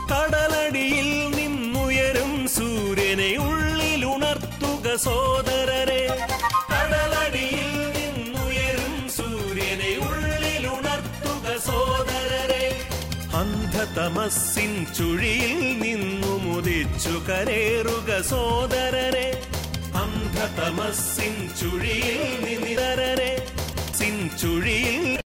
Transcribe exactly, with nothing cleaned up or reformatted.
കടലടിയിൽ നിന്നുയരും സൂര്യനെ ഉള്ളിലുണർത്തുക സോദരരെ. കടലടിയിൽ നിന്നുയരും സൂര്യനെ ഉള്ളിലുണർത്തുക സോദരരെ. അന്ധതമസ്സിൻ ചുഴിയിൽ നിന്നു മുദിച്ചു കരേറുക സോദരരെ. അന്ധതമസ്സിൻ ചുഴിയിൽ നിന്നിതരരെ സിൻ ചുഴിയിൽ